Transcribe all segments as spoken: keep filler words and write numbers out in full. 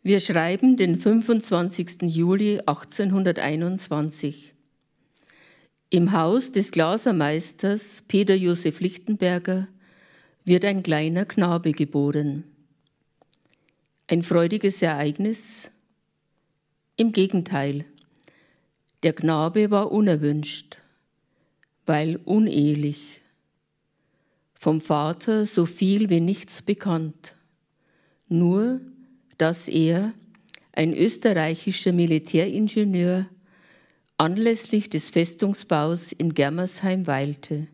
Wir schreiben den fünfundzwanzigsten Juli achtzehnhunderteinundzwanzig. Im Haus des Glasermeisters Peter Josef Lichtenberger wird ein kleiner Knabe geboren. Ein freudiges Ereignis? Im Gegenteil. Der Knabe war unerwünscht, weil unehelich. Vom Vater so viel wie nichts bekannt. Nur, dass er, ein österreichischer Militäringenieur, anlässlich des Festungsbaus in Germersheim weilte.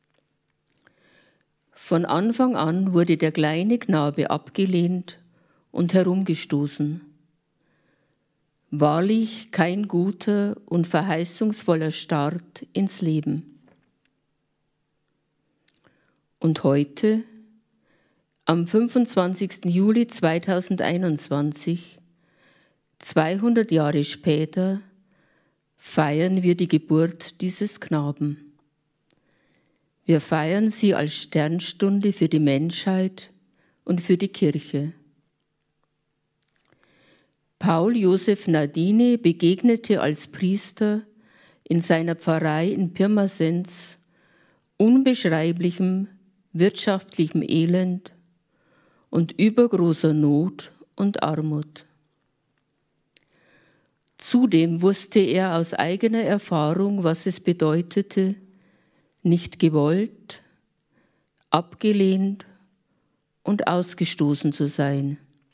Von Anfang an wurde der kleine Knabe abgelehnt und herumgestoßen. Wahrlich kein guter und verheißungsvoller Start ins Leben. Und heute, am fünfundzwanzigsten Juli zweitausendeinundzwanzig, zweihundert Jahre später, feiern wir die Geburt dieses Knaben. Wir feiern sie als Sternstunde für die Menschheit und für die Kirche. Paul Josef Nardini begegnete als Priester in seiner Pfarrei in Pirmasens unbeschreiblichem wirtschaftlichem Elend und übergroßer Not und Armut. Zudem wusste er aus eigener Erfahrung, was es bedeutete, nicht gewollt, abgelehnt und ausgestoßen zu sein.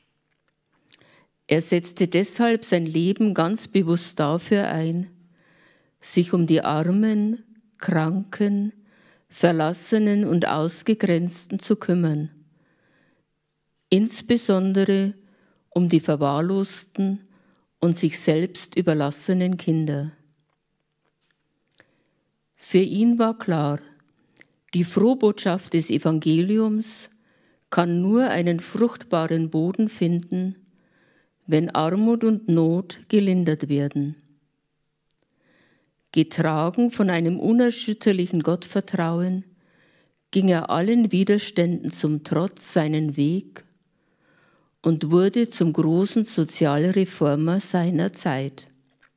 Er setzte deshalb sein Leben ganz bewusst dafür ein, sich um die Armen, Kranken, Verlassenen und Ausgegrenzten zu kümmern, insbesondere um die verwahrlosten und sich selbst überlassenen Kinder. Für ihn war klar, die Frohbotschaft des Evangeliums kann nur einen fruchtbaren Boden finden, wenn Armut und Not gelindert werden. Getragen von einem unerschütterlichen Gottvertrauen ging er allen Widerständen zum Trotz seinen Weg und wurde zum großen Sozialreformer seiner Zeit.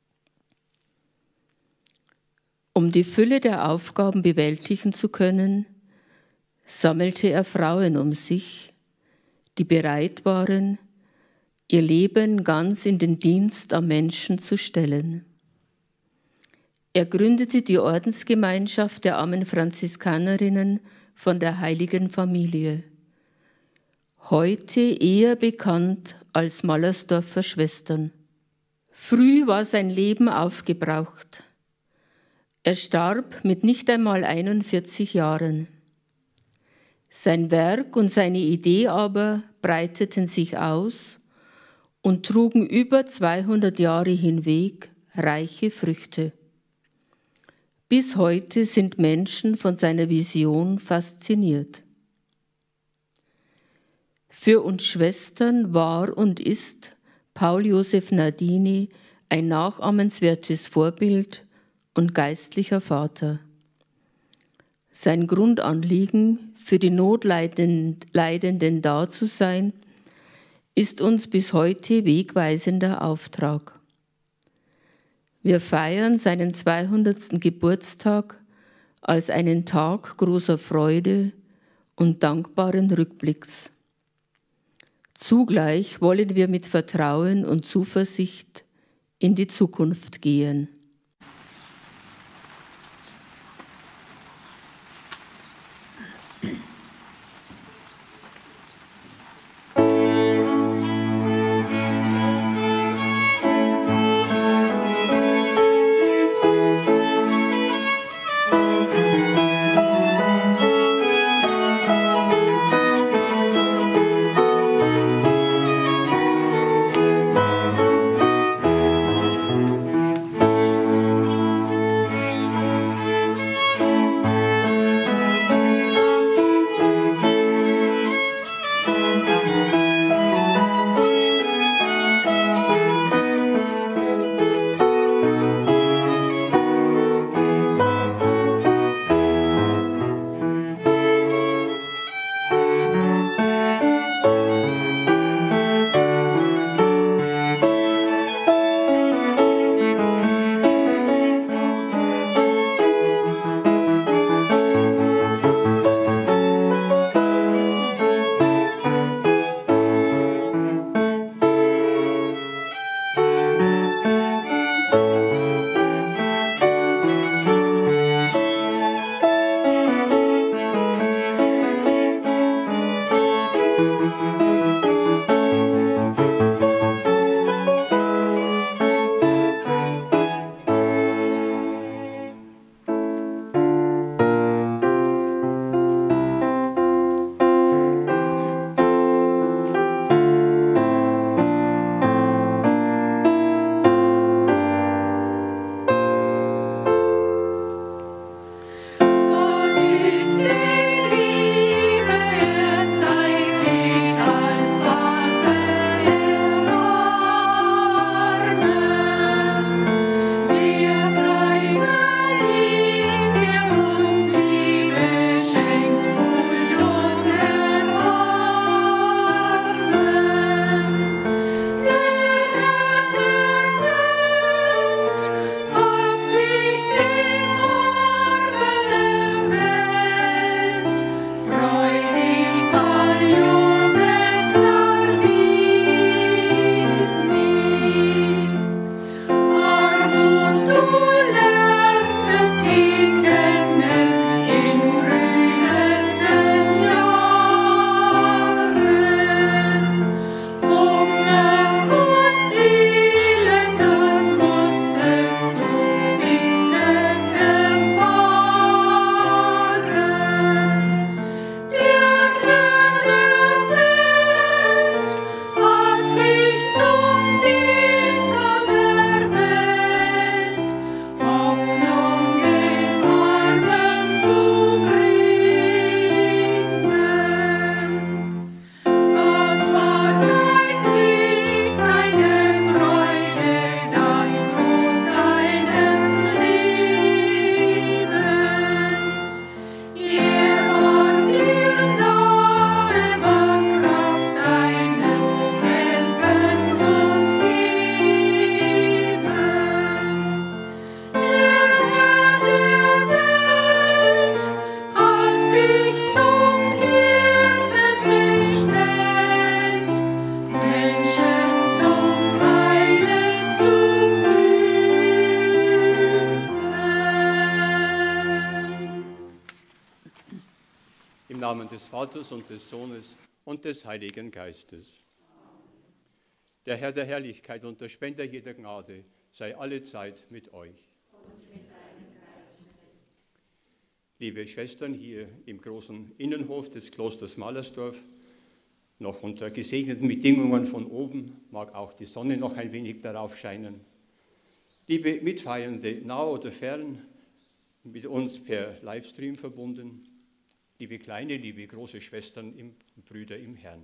Um die Fülle der Aufgaben bewältigen zu können, sammelte er Frauen um sich, die bereit waren, ihr Leben ganz in den Dienst am Menschen zu stellen. Er gründete die Ordensgemeinschaft der armen Franziskanerinnen von der Heiligen Familie, heute eher bekannt als Mallersdorfer Schwestern. Früh war sein Leben aufgebraucht. Er starb mit nicht einmal einundvierzig Jahren. Sein Werk und seine Idee aber breiteten sich aus und trugen über zweihundert Jahre hinweg reiche Früchte. Bis heute sind Menschen von seiner Vision fasziniert. Für uns Schwestern war und ist Paul Josef Nardini ein nachahmenswertes Vorbild und geistlicher Vater. Sein Grundanliegen, für die Notleidenden da zu sein, ist uns bis heute wegweisender Auftrag. Wir feiern seinen zweihundertsten Geburtstag als einen Tag großer Freude und dankbaren Rückblicks. Zugleich wollen wir mit Vertrauen und Zuversicht in die Zukunft gehen. Namen des Vaters und des Sohnes und des Heiligen Geistes. Der Herr der Herrlichkeit und der Spender jeder Gnade sei allezeit mit euch. Und mit deinem Geist. Liebe Schwestern, hier im großen Innenhof des Klosters Malersdorf, noch unter gesegneten Bedingungen von oben, mag auch die Sonne noch ein wenig darauf scheinen. Liebe Mitfeiernde, nah oder fern, mit uns per Livestream verbunden, liebe kleine, liebe große Schwestern und Brüder im Herrn.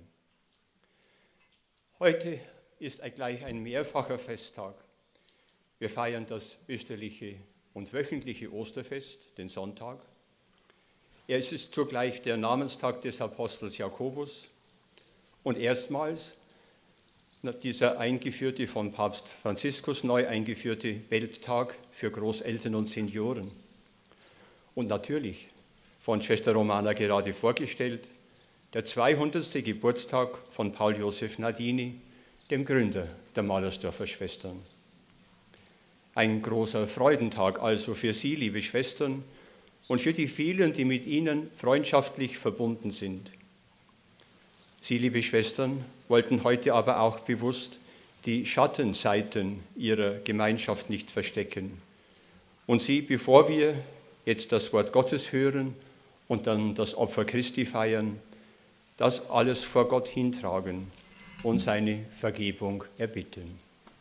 Heute ist gleich ein mehrfacher Festtag. Wir feiern das österliche und wöchentliche Osterfest, den Sonntag. Es ist zugleich der Namenstag des Apostels Jakobus und erstmals dieser eingeführte, von Papst Franziskus neu eingeführte Welttag für Großeltern und Senioren. Und natürlich, von Schwester Romana gerade vorgestellt, der zweihundertste Geburtstag von Paul Joseph Nardini, dem Gründer der Malersdorfer Schwestern. Ein großer Freudentag also für Sie, liebe Schwestern, und für die vielen, die mit Ihnen freundschaftlich verbunden sind. Sie, liebe Schwestern, wollten heute aber auch bewusst die Schattenseiten Ihrer Gemeinschaft nicht verstecken. Und Sie, bevor wir jetzt das Wort Gottes hören und dann das Opfer Christi feiern, das alles vor Gott hintragen und seine Vergebung erbitten.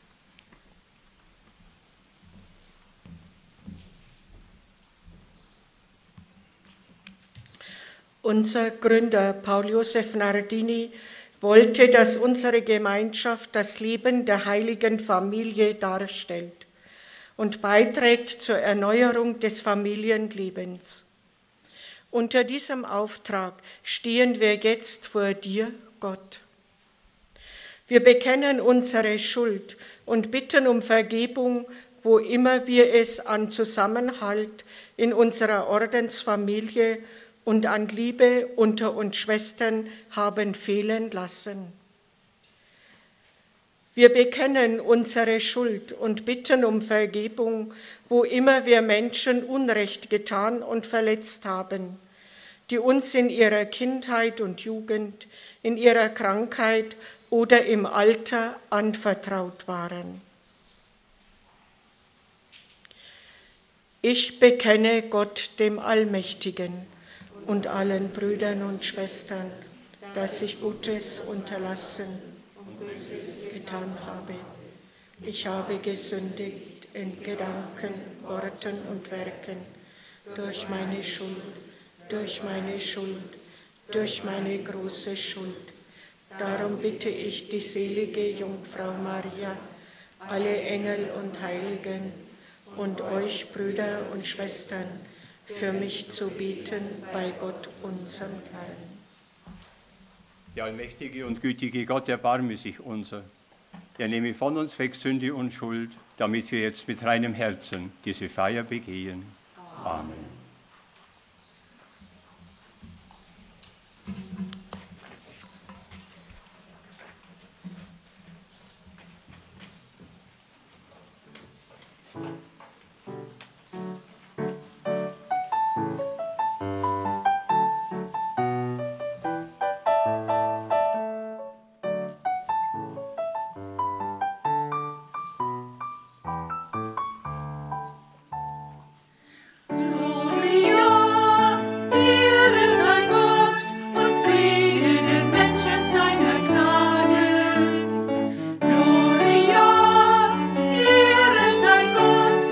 Unser Gründer Paul Joseph Nardini wollte, dass unsere Gemeinschaft das Leben der heiligen Familie darstellt und beiträgt zur Erneuerung des Familienlebens. Unter diesem Auftrag stehen wir jetzt vor dir, Gott. Wir bekennen unsere Schuld und bitten um Vergebung, wo immer wir es an Zusammenhalt in unserer Ordensfamilie und an Liebe unter uns Schwestern haben fehlen lassen. Wir bekennen unsere Schuld und bitten um Vergebung, wo immer wir Menschen Unrecht getan und verletzt haben, die uns in ihrer Kindheit und Jugend, in ihrer Krankheit oder im Alter anvertraut waren. Ich bekenne Gott, dem Allmächtigen, und allen Brüdern und Schwestern, dass ich Gutes unterlassen und getan habe. Ich habe gesündigt in Gedanken, Worten und Werken, durch meine Schuld, durch meine Schuld, durch meine große Schuld. Darum bitte ich die selige Jungfrau Maria, alle Engel und Heiligen und euch, Brüder und Schwestern, für mich zu beten bei Gott, unserem Herrn. Der allmächtige und gütige Gott, erbarme sich unser. Er nehme von uns weg Sünde und Schuld, damit wir jetzt mit reinem Herzen diese Feier begehen. Amen. Gloria, Ehre sei Gott.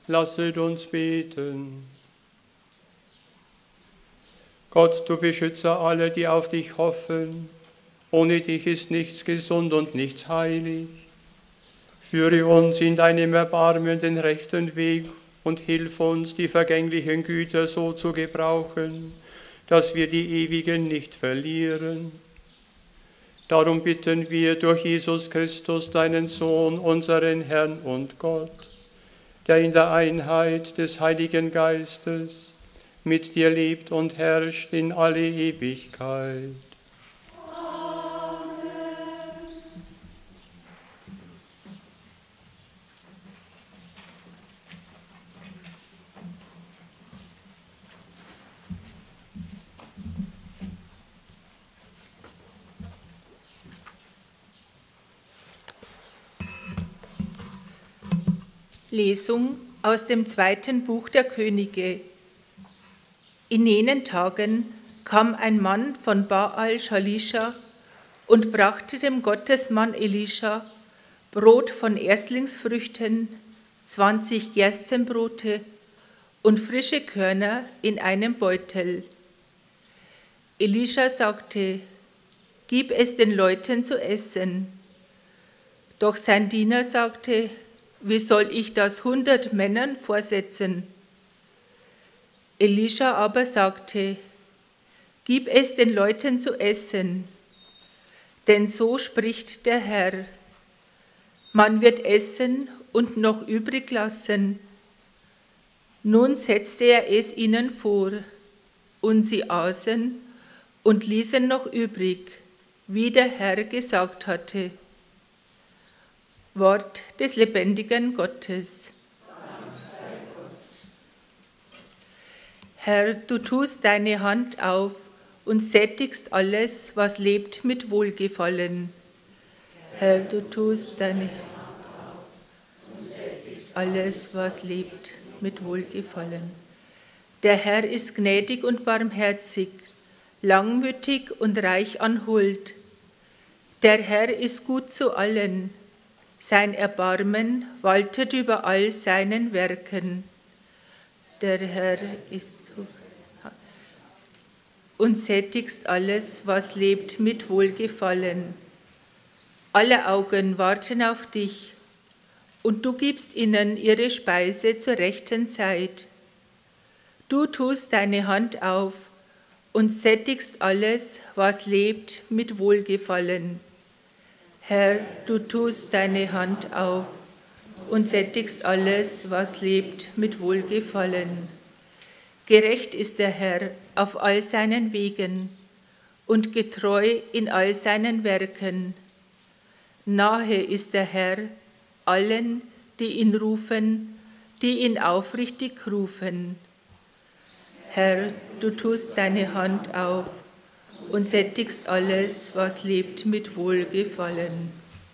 Lasset uns beten. Gott, du Beschützer aller, die auf dich hoffen. Ohne dich ist nichts gesund und nichts heilig. Führe uns in deinem Erbarmen den rechten Weg und hilf uns, die vergänglichen Güter so zu gebrauchen, dass wir die ewigen nicht verlieren. Darum bitten wir durch Jesus Christus, deinen Sohn, unseren Herrn und Gott, der in der Einheit des Heiligen Geistes mit dir lebt und herrscht in alle Ewigkeit. Lesung aus dem zweiten Buch der Könige. In jenen Tagen kam ein Mann von Baal Shalisha und brachte dem Gottesmann Elisha Brot von Erstlingsfrüchten, zwanzig Gerstenbrote und frische Körner in einem Beutel. Elisha sagte: Gib es den Leuten zu essen. Doch sein Diener sagte: Wie soll ich das hundert Männern vorsetzen? Elisha aber sagte: Gib es den Leuten zu essen, denn so spricht der Herr: Man wird essen und noch übrig lassen. Nun setzte er es ihnen vor, und sie aßen und ließen noch übrig, wie der Herr gesagt hatte. Wort des lebendigen Gottes. Herr, du tust deine Hand auf und sättigst alles, was lebt, mit Wohlgefallen. Herr, du tust deine Hand auf und sättigst alles, was lebt, mit Wohlgefallen. Der Herr ist gnädig und barmherzig, langmütig und reich an Huld. Der Herr ist gut zu allen. Sein Erbarmen waltet über all seinen Werken. Der Herr ist und sättigst alles, was lebt, mit Wohlgefallen. Alle Augen warten auf dich, und du gibst ihnen ihre Speise zur rechten Zeit. Du tust deine Hand auf und sättigst alles, was lebt, mit Wohlgefallen. Herr, du tust deine Hand auf und sättigst alles, was lebt, mit Wohlgefallen. Gerecht ist der Herr auf all seinen Wegen und getreu in all seinen Werken. Nahe ist der Herr allen, die ihn rufen, die ihn aufrichtig rufen. Herr, du tust deine Hand auf und sättigst alles, was lebt, mit Wohlgefallen.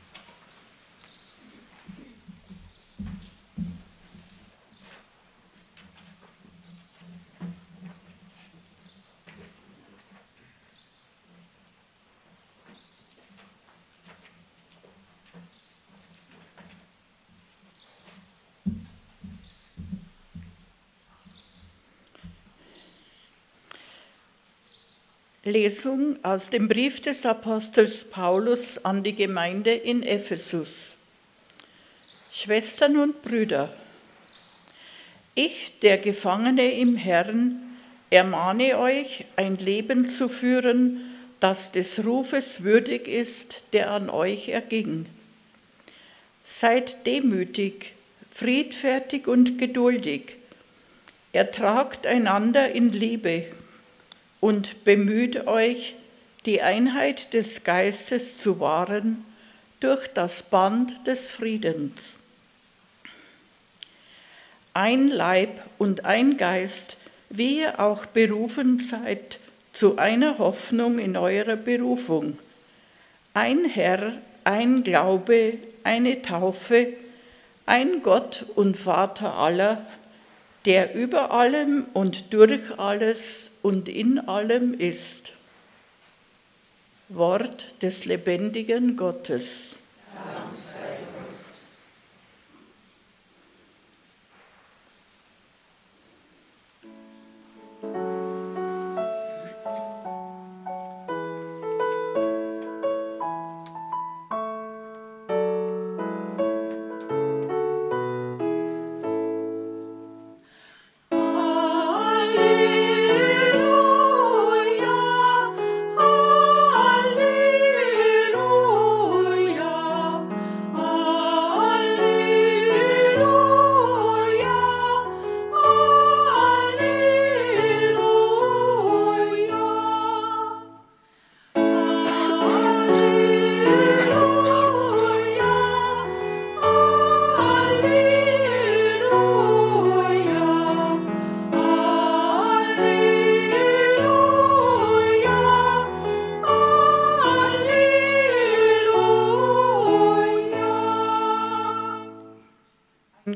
Lesung aus dem Brief des Apostels Paulus an die Gemeinde in Ephesus. Schwestern und Brüder, ich, der Gefangene im Herrn, ermahne euch, ein Leben zu führen, das des Rufes würdig ist, der an euch erging. Seid demütig, friedfertig und geduldig, ertragt einander in Liebe und bemüht euch, die Einheit des Geistes zu wahren durch das Band des Friedens. Ein Leib und ein Geist, wie ihr auch berufen seid zu einer Hoffnung in eurer Berufung. Ein Herr, ein Glaube, eine Taufe, ein Gott und Vater aller, der über allem und durch alles und in allem ist. Wort des lebendigen Gottes.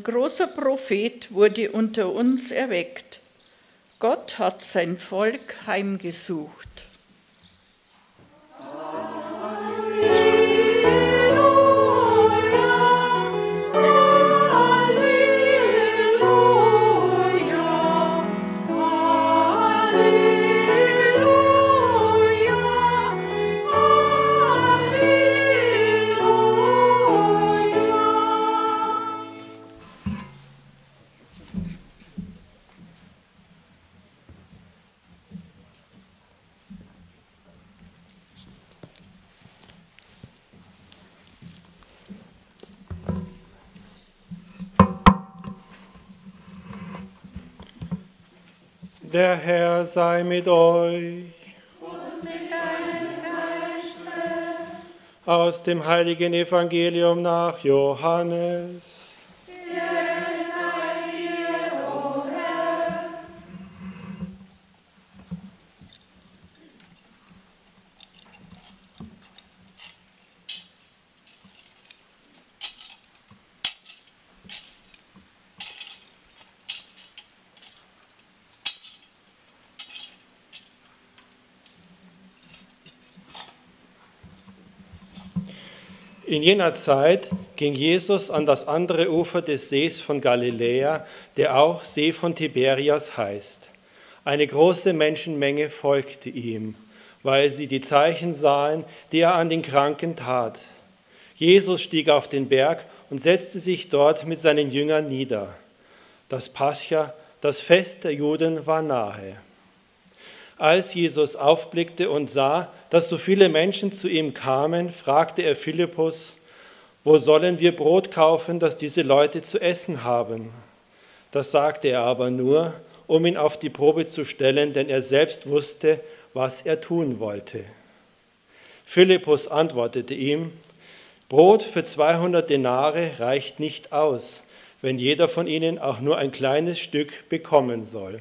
großer Prophet wurde unter uns erweckt. Gott hat sein Volk heimgesucht. Der Herr sei mit euch. Und mit deinem Geiste. Aus dem heiligen Evangelium nach Johannes. Ehre sei dir, o Herr. In jener Zeit ging Jesus an das andere Ufer des Sees von Galiläa, der auch See von Tiberias heißt. Eine große Menschenmenge folgte ihm, weil sie die Zeichen sahen, die er an den Kranken tat. Jesus stieg auf den Berg und setzte sich dort mit seinen Jüngern nieder. Das Pascha, das Fest der Juden, war nahe. Als Jesus aufblickte und sah, dass so viele Menschen zu ihm kamen, fragte er Philippus: Wo sollen wir Brot kaufen, dass diese Leute zu essen haben? Das sagte er aber nur, um ihn auf die Probe zu stellen, denn er selbst wusste, was er tun wollte. Philippus antwortete ihm: Brot für zweihundert Denare reicht nicht aus, wenn jeder von ihnen auch nur ein kleines Stück bekommen soll.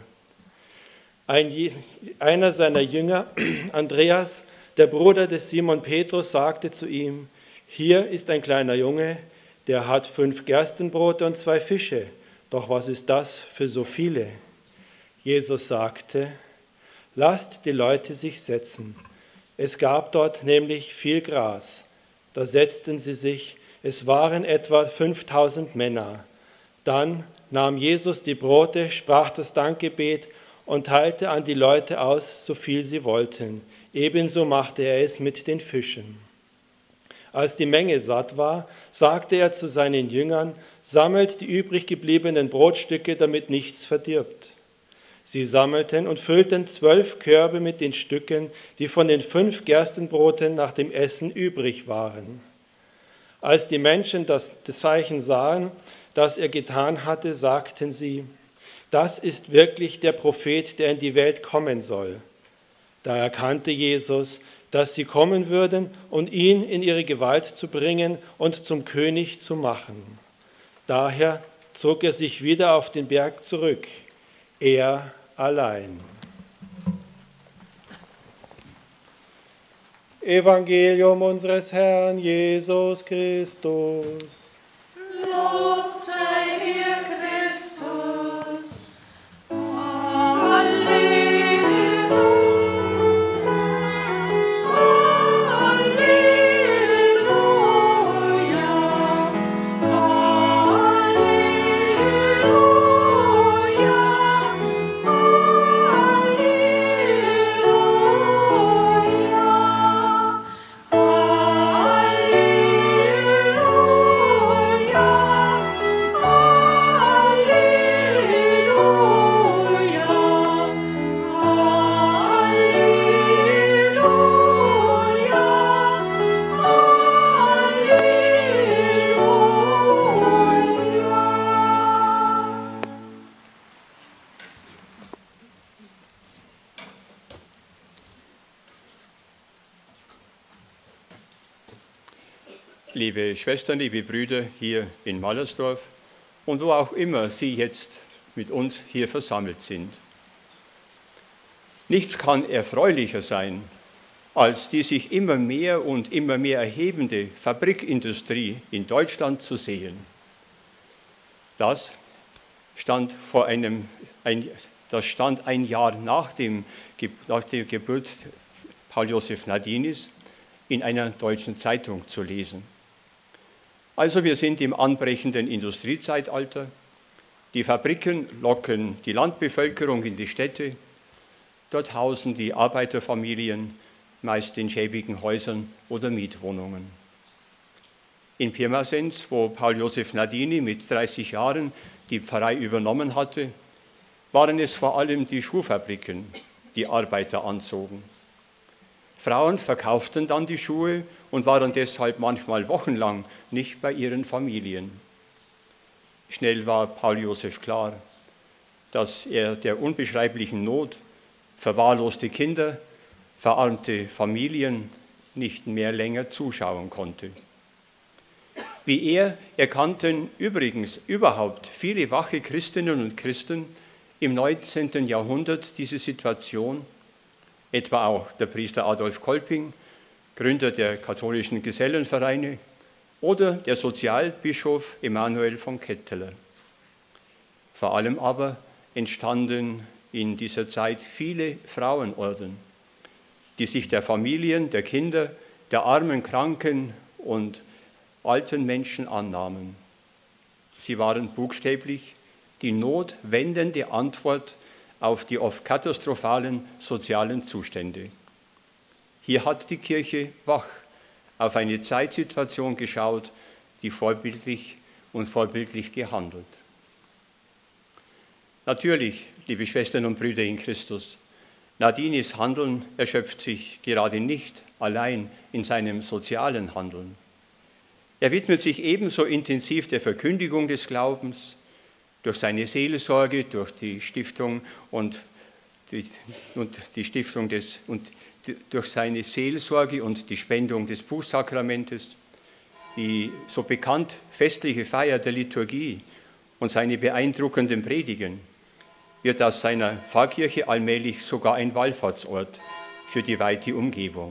Ein, einer seiner Jünger, Andreas, der Bruder des Simon Petrus, sagte zu ihm: Hier ist ein kleiner Junge, der hat fünf Gerstenbrote und zwei Fische. Doch was ist das für so viele? Jesus sagte: Lasst die Leute sich setzen. Es gab dort nämlich viel Gras. Da setzten sie sich. Es waren etwa fünftausend Männer. Dann nahm Jesus die Brote, sprach das Dankgebet und teilte an die Leute aus, so viel sie wollten. Ebenso machte er es mit den Fischen. Als die Menge satt war, sagte er zu seinen Jüngern: Sammelt die übrig gebliebenen Brotstücke, damit nichts verdirbt. Sie sammelten und füllten zwölf Körbe mit den Stücken, die von den fünf Gerstenbroten nach dem Essen übrig waren. Als die Menschen das Zeichen sahen, das er getan hatte, sagten sie: Das ist wirklich der Prophet, der in die Welt kommen soll. Da erkannte Jesus, dass sie kommen würden, um ihn in ihre Gewalt zu bringen und zum König zu machen. Daher zog er sich wieder auf den Berg zurück, er allein. Evangelium unseres Herrn Jesus Christus. Lob sei dir, Christus. Halleluja. Liebe Schwestern, liebe Brüder hier in Mallersdorf und wo auch immer Sie jetzt mit uns hier versammelt sind. Nichts kann erfreulicher sein, als die sich immer mehr und immer mehr erhebende Fabrikindustrie in Deutschland zu sehen. Das stand, vor einem, ein, das stand ein Jahr nach, dem, nach der Geburt Paul Joseph Nadinis in einer deutschen Zeitung zu lesen. Also wir sind im anbrechenden Industriezeitalter. Die Fabriken locken die Landbevölkerung in die Städte. Dort hausen die Arbeiterfamilien, meist in schäbigen Häusern oder Mietwohnungen. In Pirmasens, wo Paul Joseph Nadini mit dreißig Jahren die Pfarrei übernommen hatte, waren es vor allem die Schuhfabriken, die Arbeiter anzogen. Frauen verkauften dann die Schuhe und waren deshalb manchmal wochenlang nicht bei ihren Familien. Schnell war Paul Joseph klar, dass er der unbeschreiblichen Not, verwahrloste Kinder, verarmte Familien nicht mehr länger zuschauen konnte. Wie er erkannten übrigens überhaupt viele wache Christinnen und Christen im neunzehnten Jahrhundert diese Situation, etwa auch der Priester Adolf Kolping, Gründer der katholischen Gesellenvereine, oder der Sozialbischof Emanuel von Ketteler. Vor allem aber entstanden in dieser Zeit viele Frauenorden, die sich der Familien, der Kinder, der armen, kranken und alten Menschen annahmen. Sie waren buchstäblich die notwendende Antwort auf die oft katastrophalen sozialen Zustände. Hier hat die Kirche wach auf eine Zeitsituation geschaut, die vorbildlich und vorbildlich gehandelt. Natürlich, liebe Schwestern und Brüder in Christus, Nadinis Handeln erschöpft sich gerade nicht allein in seinem sozialen Handeln. Er widmet sich ebenso intensiv der Verkündigung des Glaubens, durch seine Seelsorge, durch die Stiftung und die, und die Stiftung des und die, durch seine Seelsorge und die Spendung des Bußsakramentes, die so bekannt festliche Feier der Liturgie und seine beeindruckenden Predigen, wird aus seiner Pfarrkirche allmählich sogar ein Wallfahrtsort für die weite Umgebung.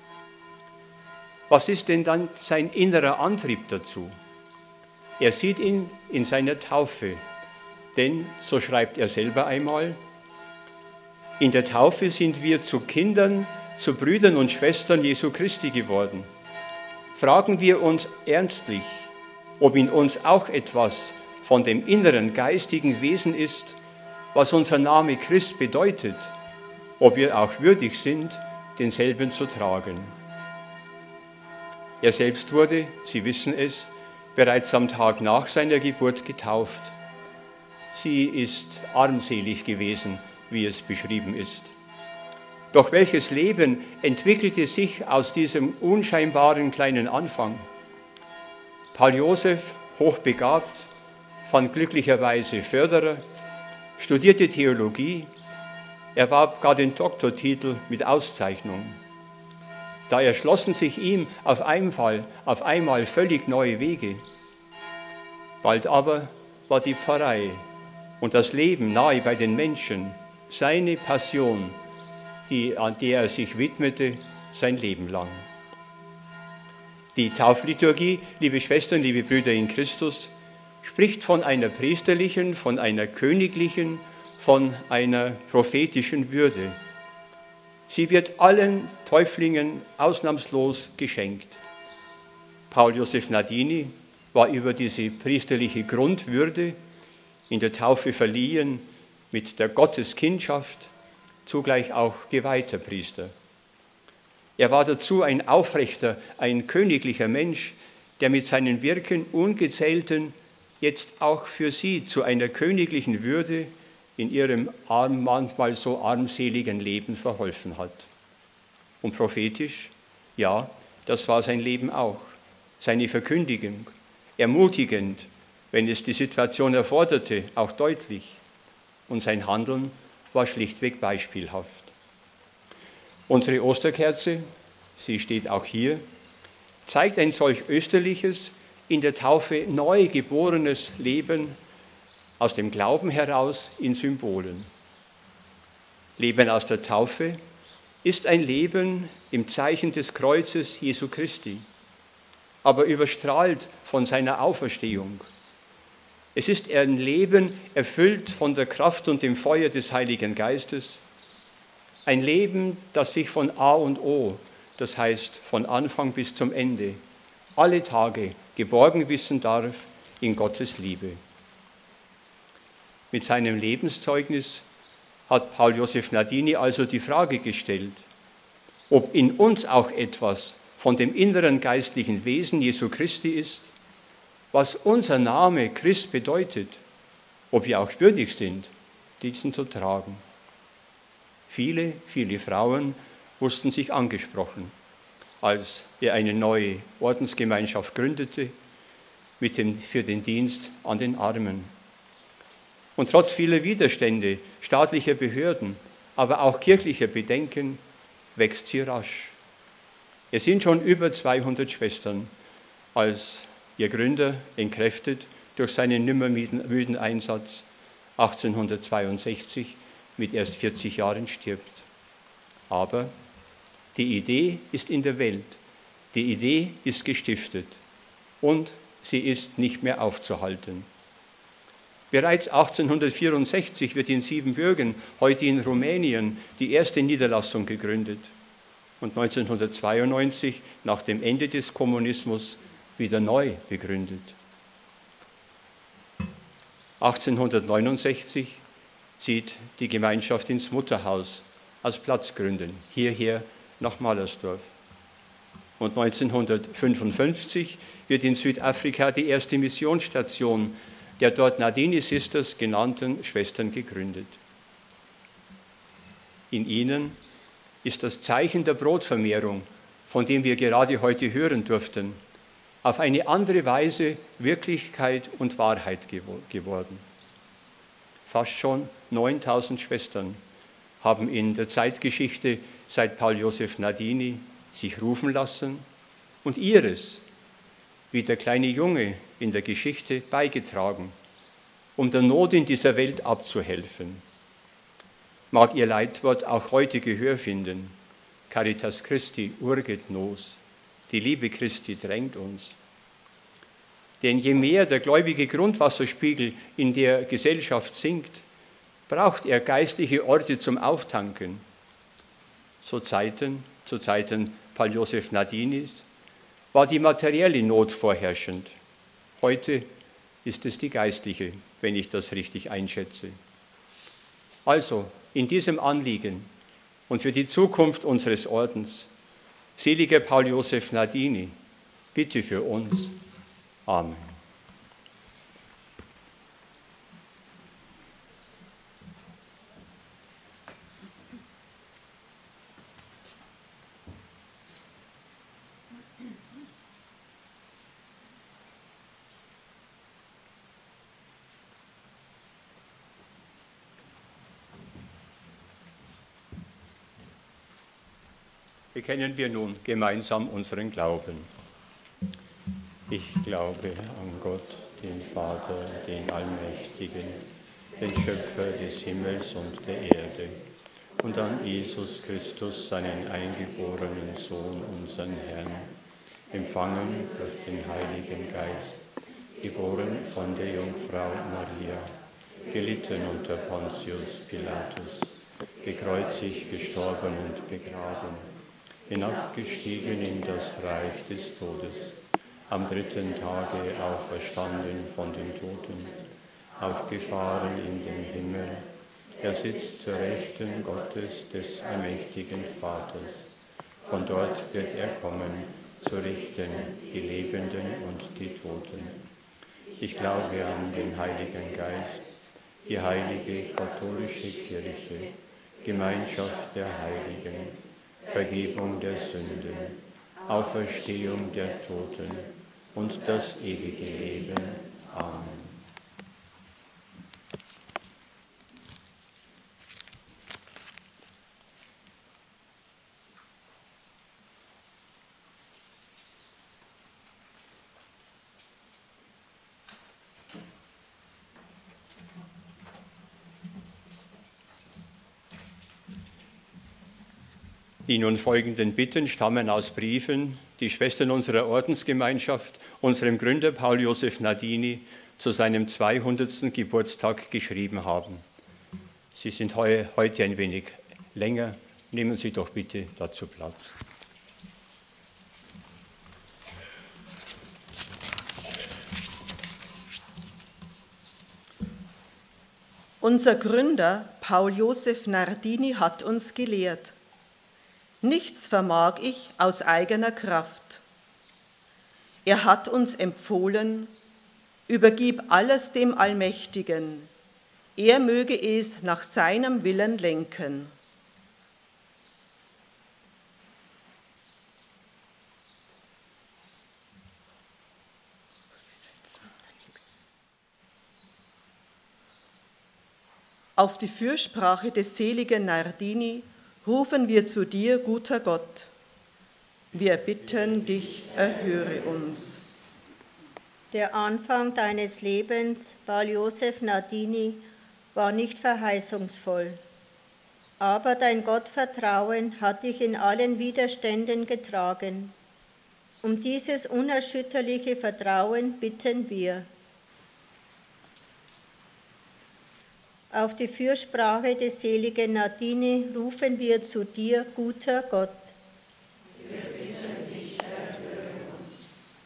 Was ist denn dann sein innerer Antrieb dazu? Er sieht ihn in seiner Taufe, denn, so schreibt er selber einmal, in der Taufe sind wir zu Kindern, zu Brüdern und Schwestern Jesu Christi geworden. Fragen wir uns ernstlich, ob in uns auch etwas von dem inneren geistigen Wesen ist, was unser Name Christ bedeutet, ob wir auch würdig sind, denselben zu tragen. Er selbst wurde, Sie wissen es, bereits am Tag nach seiner Geburt getauft. Sie ist armselig gewesen, wie es beschrieben ist. Doch welches Leben entwickelte sich aus diesem unscheinbaren kleinen Anfang? Paul Joseph, hochbegabt, fand glücklicherweise Förderer, studierte Theologie, erwarb gar den Doktortitel mit Auszeichnung. Da erschlossen sich ihm auf einmal, auf einmal völlig neue Wege. Bald aber war die Pfarrei und das Leben nahe bei den Menschen seine Passion, die, an der er sich widmete, sein Leben lang. Die Taufliturgie, liebe Schwestern, liebe Brüder in Christus, spricht von einer priesterlichen, von einer königlichen, von einer prophetischen Würde. Sie wird allen Täuflingen ausnahmslos geschenkt. Paul Joseph Nadini war über diese priesterliche Grundwürde in der Taufe verliehen mit der Gotteskindschaft, zugleich auch geweihter Priester. Er war dazu ein aufrechter, ein königlicher Mensch, der mit seinen Wirken ungezählten jetzt auch für sie zu einer königlichen Würde in ihrem arm, manchmal so armseligen Leben verholfen hat. Und prophetisch, ja, das war sein Leben auch, seine Verkündigung, ermutigend, wenn es die Situation erforderte, auch deutlich. Und sein Handeln war schlichtweg beispielhaft. Unsere Osterkerze, sie steht auch hier, zeigt ein solch österliches, in der Taufe neu geborenes Leben aus dem Glauben heraus in Symbolen. Leben aus der Taufe ist ein Leben im Zeichen des Kreuzes Jesu Christi, aber überstrahlt von seiner Auferstehung. Es ist ein Leben erfüllt von der Kraft und dem Feuer des Heiligen Geistes. Ein Leben, das sich von A und O, das heißt von Anfang bis zum Ende, alle Tage geborgen wissen darf in Gottes Liebe. Mit seinem Lebenszeugnis hat Paul Joseph Nardini also die Frage gestellt, ob in uns auch etwas von dem inneren geistlichen Wesen Jesu Christi ist, was unser Name Christ bedeutet, ob wir auch würdig sind, diesen zu tragen. Viele, viele Frauen wussten sich angesprochen, als er eine neue Ordensgemeinschaft gründete mit dem, für den Dienst an den Armen. Und trotz vieler Widerstände staatlicher Behörden, aber auch kirchlicher Bedenken, wächst sie rasch. Es sind schon über zweihundert Schwestern, als ihr Gründer, entkräftet durch seinen nimmermüden Einsatz, achtzehnhundertzweiundsechzig mit erst vierzig Jahren stirbt. Aber die Idee ist in der Welt, die Idee ist gestiftet und sie ist nicht mehr aufzuhalten. Bereits achtzehnhundertvierundsechzig wird in Siebenbürgen, heute in Rumänien, die erste Niederlassung gegründet und neunzehnhundertzweiundneunzig, nach dem Ende des Kommunismus, wieder neu begründet. achtzehnhundertneunundsechzig zieht die Gemeinschaft ins Mutterhaus als Platzgründen, hierher nach Mallersdorf. Und neunzehnhundertfünfundfünfzig wird in Südafrika die erste Missionsstation der dort Nardini Sisters genannten Schwestern gegründet. In ihnen ist das Zeichen der Brotvermehrung, von dem wir gerade heute hören durften, auf eine andere Weise Wirklichkeit und Wahrheit geworden. Fast schon neuntausend Schwestern haben in der Zeitgeschichte seit Paul Joseph Nardini sich rufen lassen und ihres, wie der kleine Junge in der Geschichte, beigetragen, um der Not in dieser Welt abzuhelfen. Mag ihr Leitwort auch heute Gehör finden: Caritas Christi urget nos, die Liebe Christi drängt uns. Denn je mehr der gläubige Grundwasserspiegel in der Gesellschaft sinkt, braucht er geistliche Orte zum Auftanken. Zu Zeiten, zu Zeiten Paul Joseph Nardinis war die materielle Not vorherrschend. Heute ist es die geistliche, wenn ich das richtig einschätze. Also in diesem Anliegen und für die Zukunft unseres Ordens, seliger Paul Joseph Nardini, bitte für uns. Amen. Bekennen wir nun gemeinsam unseren Glauben. Ich glaube an Gott, den Vater, den Allmächtigen, den Schöpfer des Himmels und der Erde, und an Jesus Christus, seinen eingeborenen Sohn, unseren Herrn, empfangen durch den Heiligen Geist, geboren von der Jungfrau Maria, gelitten unter Pontius Pilatus, gekreuzigt, gestorben und begraben, hinabgestiegen in das Reich des Todes, am dritten Tage auferstanden von den Toten, aufgefahren in den Himmel, er sitzt zur Rechten Gottes des allmächtigen Vaters. Von dort wird er kommen, zu richten die Lebenden und die Toten. Ich glaube an den Heiligen Geist, die heilige katholische Kirche, Gemeinschaft der Heiligen, Vergebung der Sünden, Auferstehung der Toten und das ewige Leben. Amen. Die nun folgenden Bitten stammen aus Briefen, die Schwestern unserer Ordensgemeinschaft, unserem Gründer Paul Joseph Nardini zu seinem zweihundertsten Geburtstag geschrieben haben. Sie sind heu heute ein wenig länger. Nehmen Sie doch bitte dazu Platz. Unser Gründer Paul Joseph Nardini hat uns gelehrt: Nichts vermag ich aus eigener Kraft. Er hat uns empfohlen: Übergib alles dem Allmächtigen. Er möge es nach seinem Willen lenken. Auf die Fürsprache des seligen Nardini rufen wir zu dir, guter Gott. Wir bitten dich, erhöre uns. Der Anfang deines Lebens, Paul Joseph Nardini, war nicht verheißungsvoll. Aber dein Gottvertrauen hat dich in allen Widerständen getragen. Um dieses unerschütterliche Vertrauen bitten wir. Auf die Fürsprache des seligen Nardini rufen wir zu dir, guter Gott. Wir bitten dich, erhöre uns.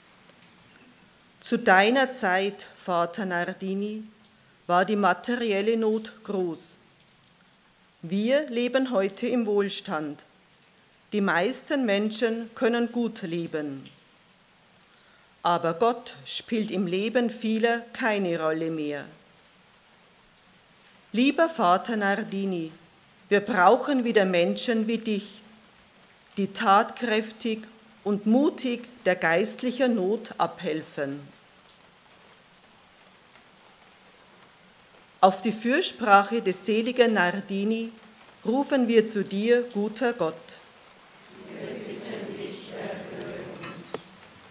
Zu deiner Zeit, Vater Nardini, war die materielle Not groß. Wir leben heute im Wohlstand. Die meisten Menschen können gut leben. Aber Gott spielt im Leben vieler keine Rolle mehr. Lieber Vater Nardini, wir brauchen wieder Menschen wie dich, die tatkräftig und mutig der geistlichen Not abhelfen. Auf die Fürsprache des seligen Nardini rufen wir zu dir, guter Gott. Wir bitten dich, erhöre uns.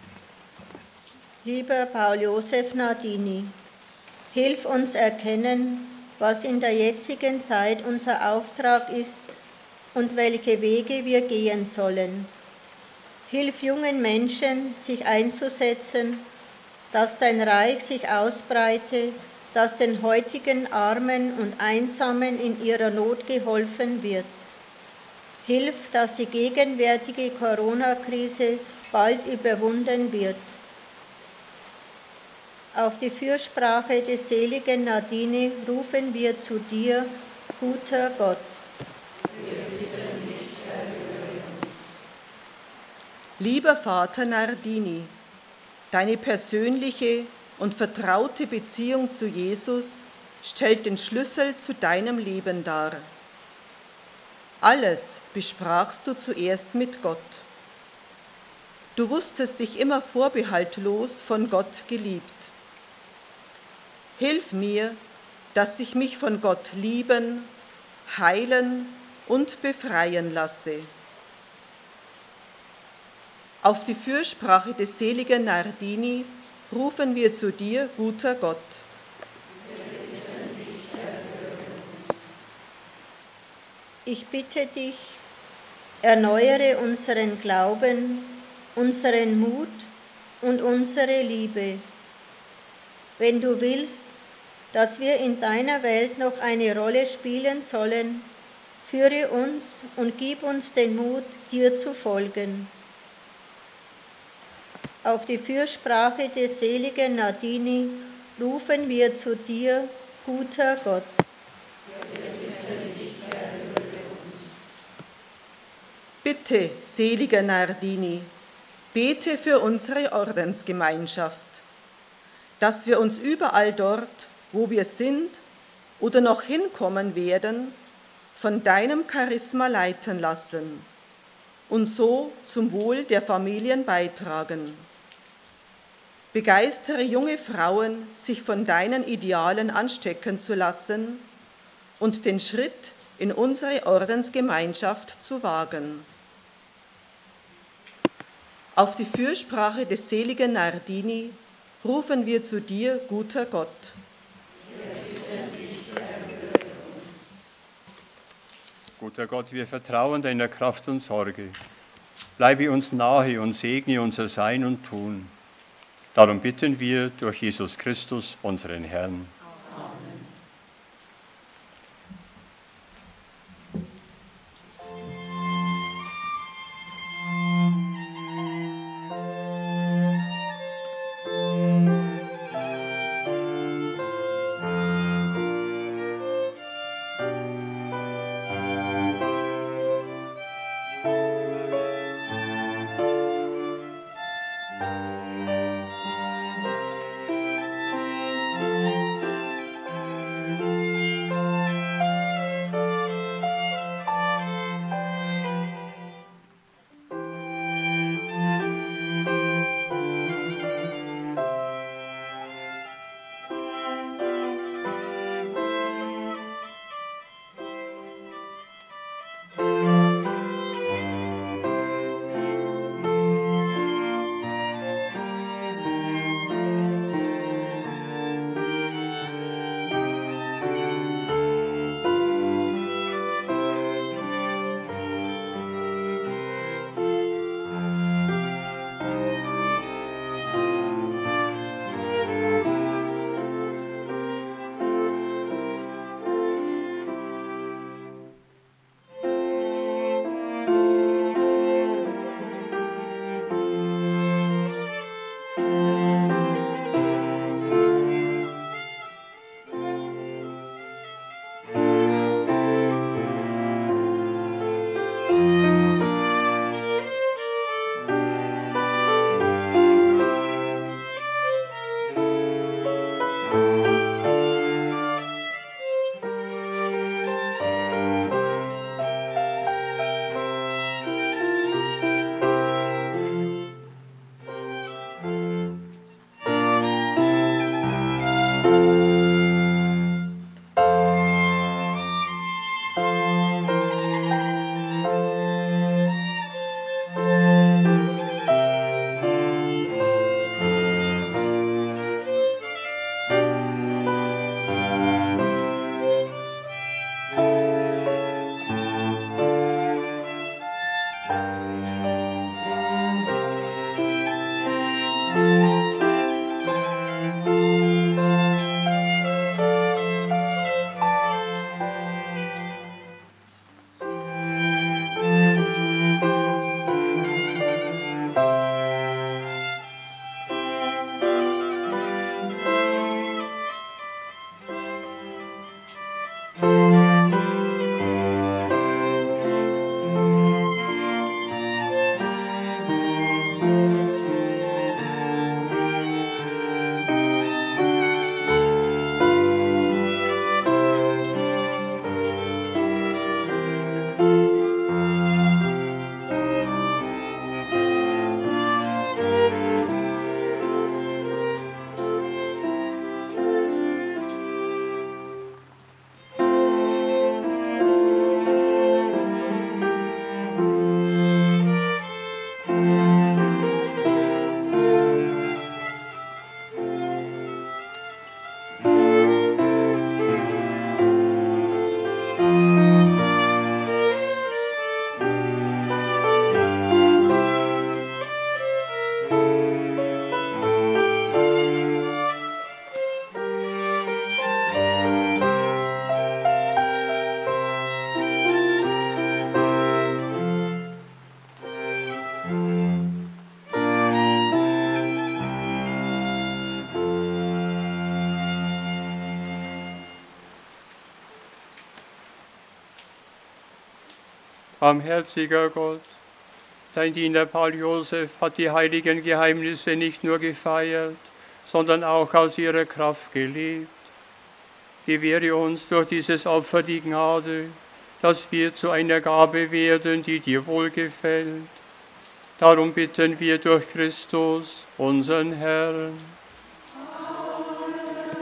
Lieber Paul Joseph Nardini, hilf uns erkennen, was in der jetzigen Zeit unser Auftrag ist und welche Wege wir gehen sollen. Hilf jungen Menschen, sich einzusetzen, dass dein Reich sich ausbreite, dass den heutigen Armen und Einsamen in ihrer Not geholfen wird. Hilf, dass die gegenwärtige Corona-Krise bald überwunden wird. Auf die Fürsprache des seligen Nardini rufen wir zu dir, guter Gott. Wir bitten dich, erhöre uns. Lieber Vater Nardini, deine persönliche und vertraute Beziehung zu Jesus stellt den Schlüssel zu deinem Leben dar. Alles besprachst du zuerst mit Gott. Du wusstest dich immer vorbehaltlos von Gott geliebt. Hilf mir, dass ich mich von Gott lieben, heilen und befreien lasse. Auf die Fürsprache des seligen Nardini rufen wir zu dir, guter Gott. Ich bitte dich, erneuere unseren Glauben, unseren Mut und unsere Liebe. Wenn du willst, dass wir in deiner Welt noch eine Rolle spielen sollen, führe uns und gib uns den Mut, dir zu folgen. Auf die Fürsprache des seligen Nardini rufen wir zu dir, guter Gott. Bitte, seliger Nardini, bete für unsere Ordensgemeinschaft, dass wir uns überall dort, wo wir sind oder noch hinkommen werden, von deinem Charisma leiten lassen und so zum Wohl der Familien beitragen. Begeistere junge Frauen, sich von deinen Idealen anstecken zu lassen und den Schritt in unsere Ordensgemeinschaft zu wagen. Auf die Fürsprache des seligen Nardini rufen wir zu dir, guter Gott. Guter Gott, wir vertrauen deiner Kraft und Sorge. Bleibe uns nahe und segne unser Sein und Tun. Darum bitten wir durch Jesus Christus, unseren Herrn. Barmherziger Gott, dein Diener Paul Josef hat die heiligen Geheimnisse nicht nur gefeiert, sondern auch aus ihrer Kraft gelebt. Gewähre uns durch dieses Opfer die Gnade, dass wir zu einer Gabe werden, die dir wohlgefällt. Darum bitten wir durch Christus, unseren Herrn. Amen.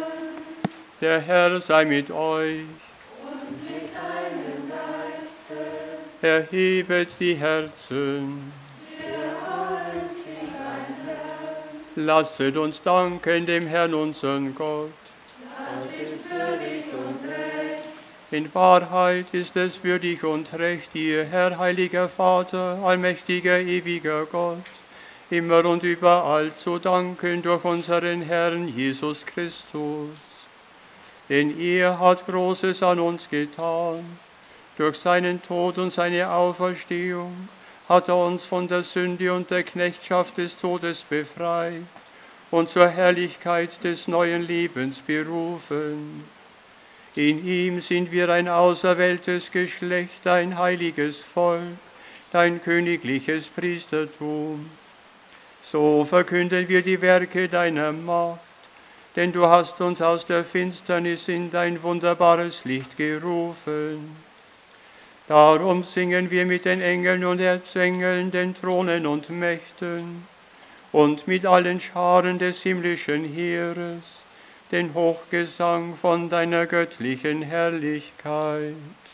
Der Herr sei mit euch. Und mit deinem Geiste. Erhebet die Herzen. Wir haben sie beim Herrn. Lasset uns danken dem Herrn, unseren Gott. Das ist würdig und recht. In Wahrheit ist es würdig und recht, dir, Herr, heiliger Vater, allmächtiger, ewiger Gott, immer und überall zu danken durch unseren Herrn Jesus Christus. Denn er hat Großes an uns getan. Durch seinen Tod und seine Auferstehung hat er uns von der Sünde und der Knechtschaft des Todes befreit und zur Herrlichkeit des neuen Lebens berufen. In ihm sind wir ein auserwähltes Geschlecht, ein heiliges Volk, dein königliches Priestertum. So verkünden wir die Werke deiner Macht, denn du hast uns aus der Finsternis in dein wunderbares Licht gerufen. Darum singen wir mit den Engeln und Erzengeln, den Thronen und Mächten und mit allen Scharen des himmlischen Heeres den Hochgesang von deiner göttlichen Herrlichkeit.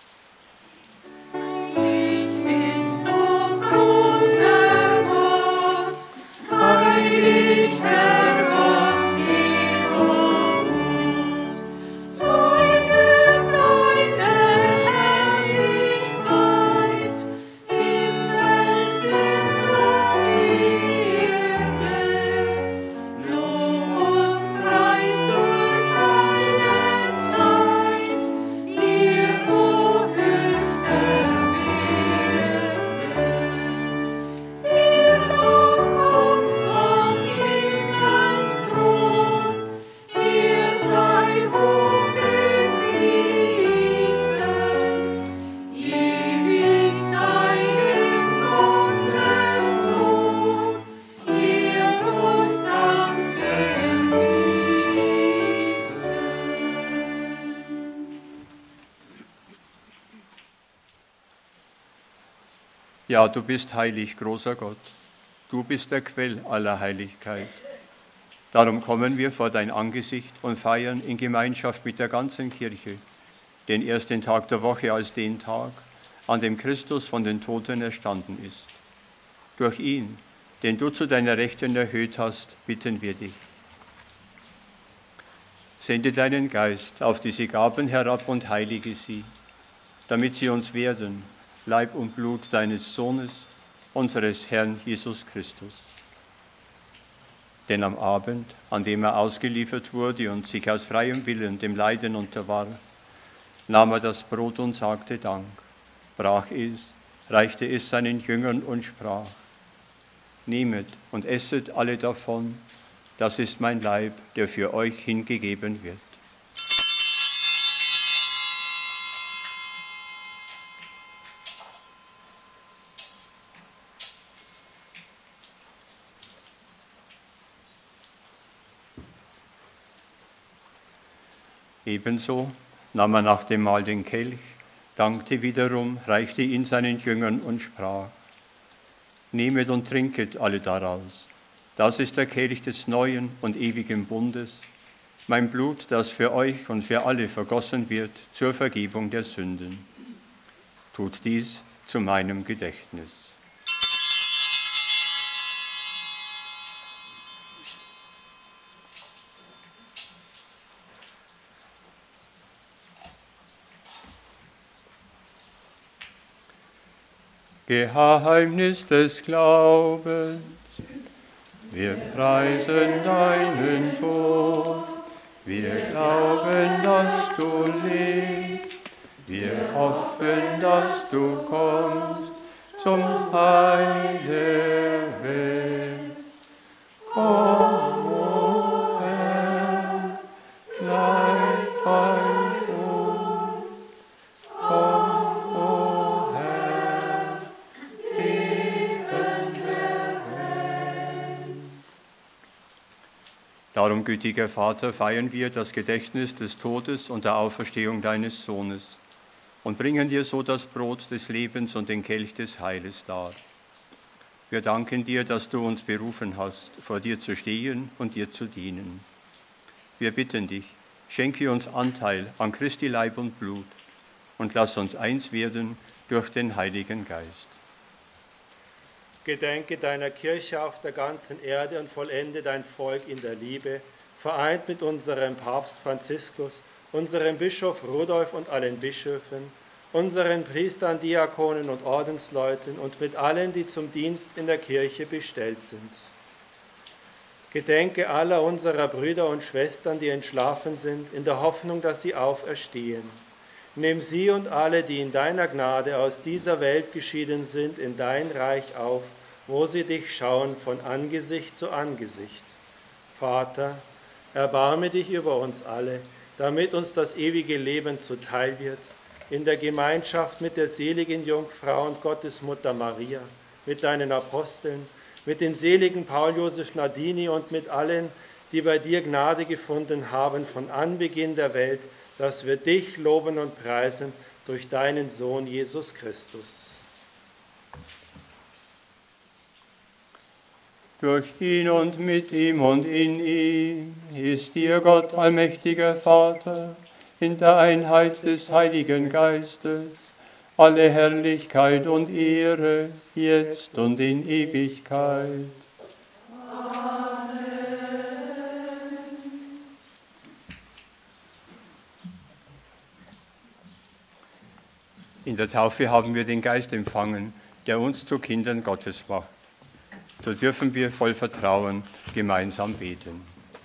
Heilig bist du, großer Gott, heilig Herr Gott, Zebaoth. Zeugen deiner Herrlichkeit, Himmels und Erde. Lob und Preis durch alle Zeit, dir, o höchster Werte. Ihr Lob kommt vom Himmelsthron, ihr sei hochgepriesen. Ewig sei dem Gottes Sohn, Ehr und Dank erwiesen. Ja, du bist heilig, großer Gott. Du bist der Quell aller Heiligkeit. Darum kommen wir vor dein Angesicht und feiern in Gemeinschaft mit der ganzen Kirche den ersten Tag der Woche als den Tag, an dem Christus von den Toten erstanden ist. Durch ihn, den du zu deiner Rechten erhöht hast, bitten wir dich. Sende deinen Geist auf diese Gaben herab und heilige sie, damit sie uns werden, Leib und Blut deines Sohnes, unseres Herrn Jesus Christus. Denn am Abend, an dem er ausgeliefert wurde und sich aus freiem Willen dem Leiden unterwarf, nahm er das Brot und sagte Dank, brach es, reichte es seinen Jüngern und sprach: Nehmet und esset alle davon, das ist mein Leib, der für euch hingegeben wird. Ebenso nahm er nach dem Mahl den Kelch, dankte wiederum, reichte ihn seinen Jüngern und sprach: Nehmet und trinket alle daraus. Das ist der Kelch des neuen und ewigen Bundes, mein Blut, das für euch und für alle vergossen wird zur Vergebung der Sünden. Tut dies zu meinem Gedächtnis. Geheimnis des Glaubens. Wir preisen deinen Tod. Wir glauben, dass du lebst. Wir hoffen, dass du kommst zum Heil der Welt. Komm, o Herr, bleib bei uns. Komm, o Herr, Leben der Welt. Darum, gütiger Vater, feiern wir das Gedächtnis des Todes und der Auferstehung deines Sohnes und bringen dir so das Brot des Lebens und den Kelch des Heiles dar. Wir danken dir, dass du uns berufen hast, vor dir zu stehen und dir zu dienen. Wir bitten dich, schenke uns Anteil an Christi Leib und Blut und lass uns eins werden durch den Heiligen Geist. Gedenke deiner Kirche auf der ganzen Erde und vollende dein Volk in der Liebe, vereint mit unserem Papst Franziskus, unserem Bischof Rudolf und allen Bischöfen unseren Priestern, Diakonen und Ordensleuten und mit allen, die zum Dienst in der Kirche bestellt sind. Gedenke aller unserer Brüder und Schwestern, die entschlafen sind, in der Hoffnung, dass sie auferstehen. Nimm sie und alle, die in deiner Gnade aus dieser Welt geschieden sind, in dein Reich auf, wo sie dich schauen von Angesicht zu Angesicht. Vater, erbarme dich über uns alle, damit uns das ewige Leben zuteil wird, in der Gemeinschaft mit der seligen Jungfrau und Gottesmutter Maria, mit deinen Aposteln, mit dem seligen Paul Josef Nardini und mit allen, die bei dir Gnade gefunden haben von Anbeginn der Welt, dass wir dich loben und preisen durch deinen Sohn Jesus Christus. Durch ihn und mit ihm und in ihm ist dir Gott, allmächtiger Vater, in der Einheit des Heiligen Geistes, alle Herrlichkeit und Ehre, jetzt und in Ewigkeit. Amen. In der Taufe haben wir den Geist empfangen, der uns zu Kindern Gottes macht. So dürfen wir voll Vertrauen gemeinsam beten.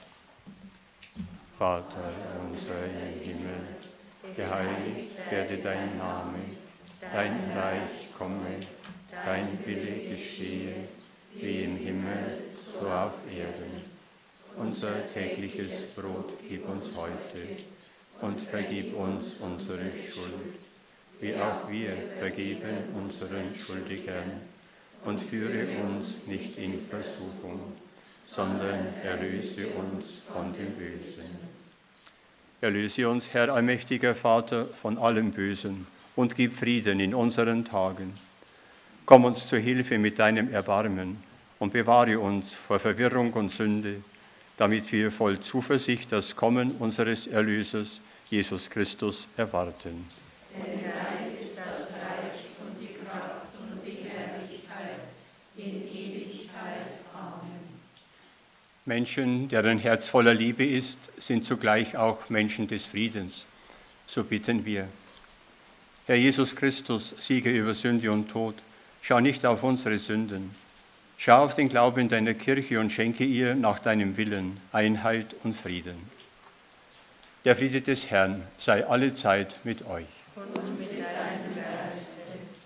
Vater unser im Himmel, geheiligt werde dein Name, dein Reich komme, dein Wille geschehe, wie im Himmel, so auf Erden. Unser tägliches Brot gib uns heute und vergib uns unsere Schuld, wie auch wir vergeben unseren Schuldigern. Und führe uns nicht in Versuchung, sondern erlöse uns von dem Bösen. Erlöse uns, Herr allmächtiger Vater, von allem Bösen und gib Frieden in unseren Tagen. Komm uns zu Hilfe mit deinem Erbarmen und bewahre uns vor Verwirrung und Sünde, damit wir voll Zuversicht das Kommen unseres Erlösers, Jesus Christus, erwarten. Denn dein ist das Reich und die Kraft und die Herrlichkeit in Ewigkeit. Amen. Menschen, deren Herz voller Liebe ist, sind zugleich auch Menschen des Friedens. So bitten wir. Herr Jesus Christus, Sieger über Sünde und Tod, schau nicht auf unsere Sünden. Schau auf den Glauben deiner Kirche und schenke ihr nach deinem Willen Einheit und Frieden. Der Friede des Herrn sei allezeit mit euch. Und mit deinem Geiste.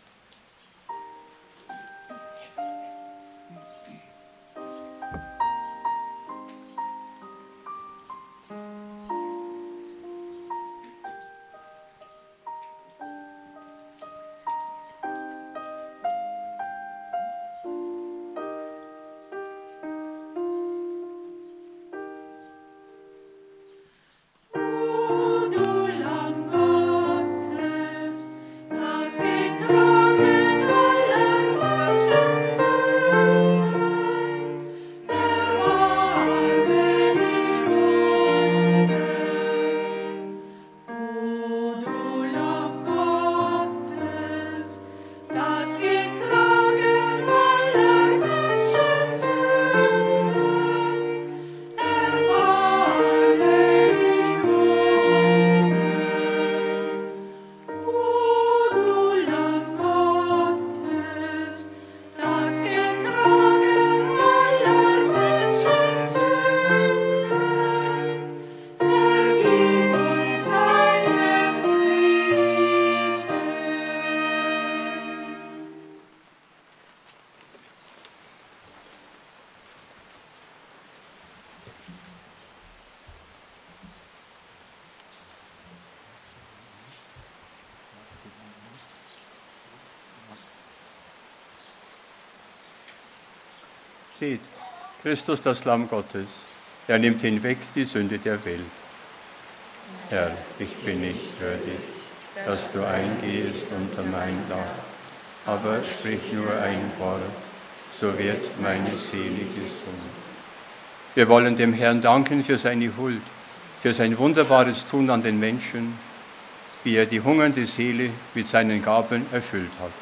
O du Lamm Gottes, das getragen aller Menschen Sünden, erbarme dich unser. O du Lamm Gottes, das getragen aller Menschen Sünden, erbarme dich unser. O du Lamm Gottes, das getragen aller Menschen Sünden, ergib uns deinen Frieden. Seht, Christus, das Lamm Gottes, er nimmt hinweg die Sünde der Welt. Herr, ich bin nicht würdig, dass du eingehst unter mein Dach, aber sprich nur ein Wort, so wird meine Seele gesund. Wir wollen dem Herrn danken für seine Huld, für sein wunderbares Tun an den Menschen, wie er die hungernde Seele mit seinen Gaben erfüllt hat.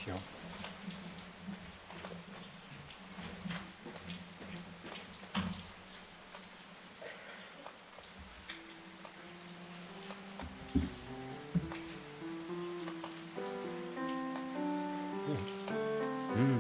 Ja. Hm.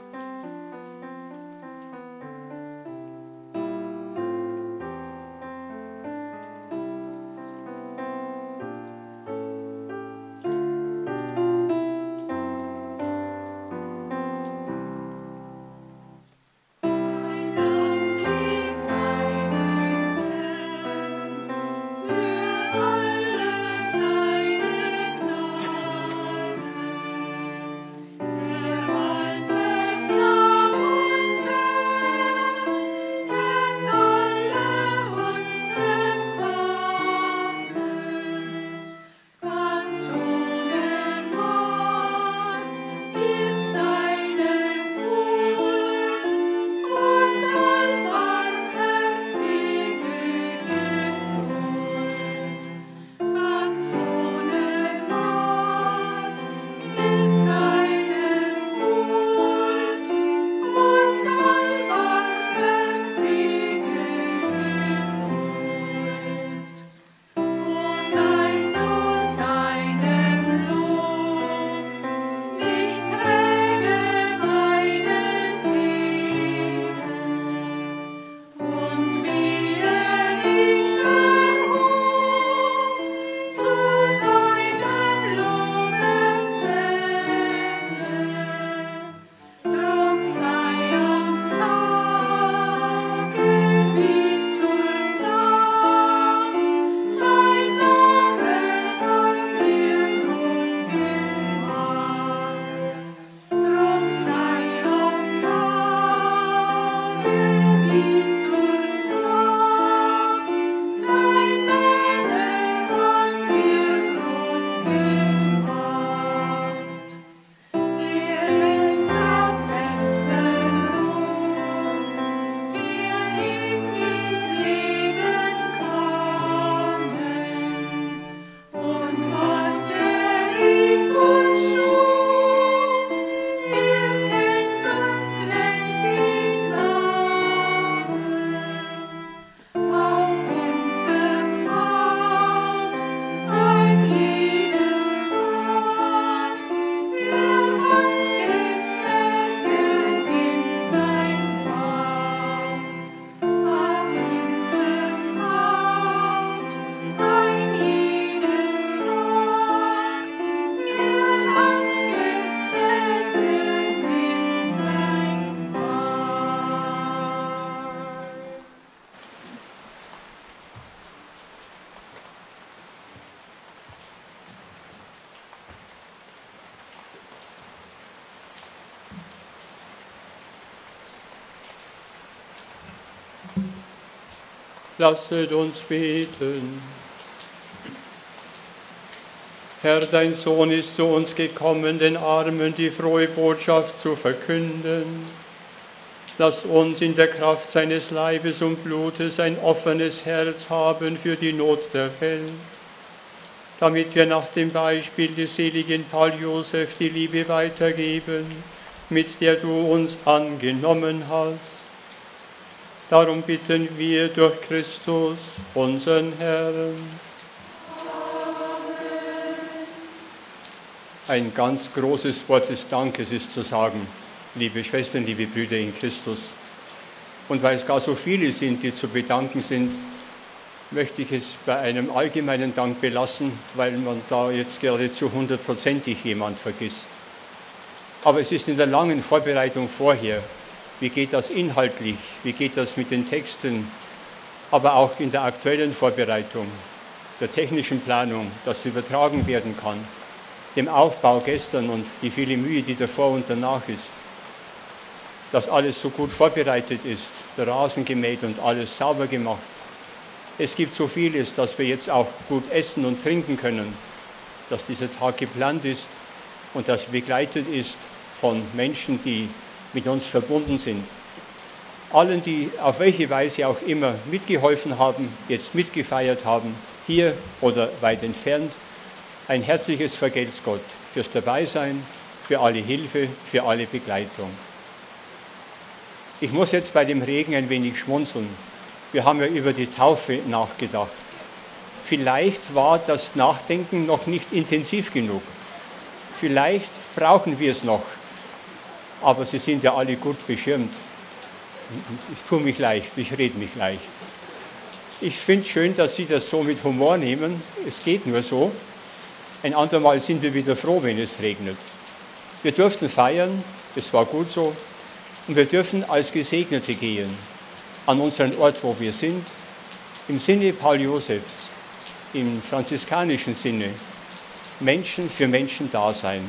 Lasset uns beten. Herr, dein Sohn ist zu uns gekommen, den Armen die frohe Botschaft zu verkünden. Lass uns in der Kraft seines Leibes und Blutes ein offenes Herz haben für die Not der Welt, damit wir nach dem Beispiel des seligen Paul Josef die Liebe weitergeben, mit der du uns angenommen hast. Darum bitten wir durch Christus, unseren Herrn. Ein ganz großes Wort des Dankes ist zu sagen, liebe Schwestern, liebe Brüder in Christus. Und weil es gar so viele sind, die zu bedanken sind, möchte ich es bei einem allgemeinen Dank belassen, weil man da jetzt geradezu hundertprozentig jemand vergisst. Aber es ist in der langen Vorbereitung vorher, wie geht das inhaltlich, wie geht das mit den Texten, aber auch in der aktuellen Vorbereitung, der technischen Planung, dass übertragen werden kann, dem Aufbau gestern und die viele Mühe, die davor und danach ist, dass alles so gut vorbereitet ist, der Rasen gemäht und alles sauber gemacht. Es gibt so vieles, dass wir jetzt auch gut essen und trinken können, dass dieser Tag geplant ist und dass begleitet ist von Menschen, die mit uns verbunden sind. Allen, die auf welche Weise auch immer mitgeholfen haben, jetzt mitgefeiert haben, hier oder weit entfernt, ein herzliches Vergelt's Gott fürs Dabeisein, für alle Hilfe, für alle Begleitung. Ich muss jetzt bei dem Regen ein wenig schmunzeln. Wir haben ja über die Taufe nachgedacht. Vielleicht war das Nachdenken noch nicht intensiv genug. Vielleicht brauchen wir es noch. Aber Sie sind ja alle gut beschirmt. Ich tue mich leicht, ich rede mich leicht. Ich finde es schön, dass Sie das so mit Humor nehmen. Es geht nur so. Ein andermal sind wir wieder froh, wenn es regnet. Wir durften feiern, es war gut so. Und wir dürfen als Gesegnete gehen, an unseren Ort, wo wir sind, im Sinne Paul Josephs, im franziskanischen Sinne, Menschen für Menschen da sein.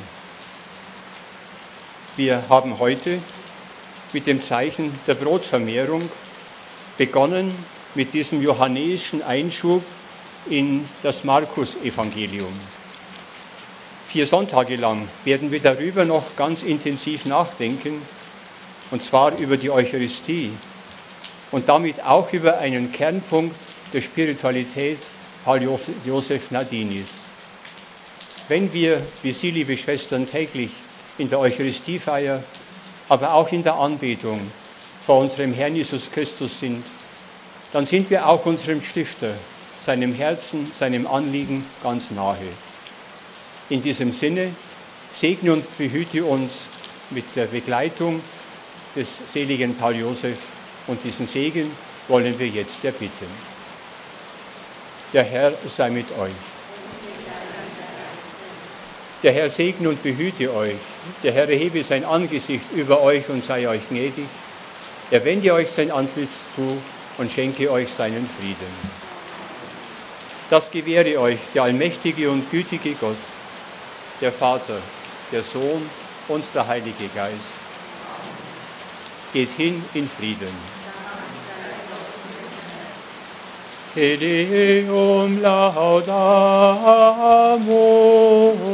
Wir haben heute mit dem Zeichen der Brotvermehrung begonnen, mit diesem johannäischen Einschub in das Markus-Evangelium. Vier Sonntage lang werden wir darüber noch ganz intensiv nachdenken, und zwar über die Eucharistie und damit auch über einen Kernpunkt der Spiritualität Paul Joseph Nardinis. Wenn wir, wie Sie, liebe Schwestern, täglich in der Eucharistiefeier, aber auch in der Anbetung vor unserem Herrn Jesus Christus sind, dann sind wir auch unserem Stifter, seinem Herzen, seinem Anliegen ganz nahe. In diesem Sinne, segne und behüte uns mit der Begleitung des seligen Paul Joseph, und diesen Segen wollen wir jetzt erbitten. Der Herr sei mit euch. Der Herr segne und behüte euch. Der Herr erhebe sein Angesicht über euch und sei euch gnädig. Er wende euch sein Antlitz zu und schenke euch seinen Frieden. Das gewähre euch der allmächtige und gütige Gott, der Vater, der Sohn und der Heilige Geist. Geht hin in Frieden. Te Deum laudamus.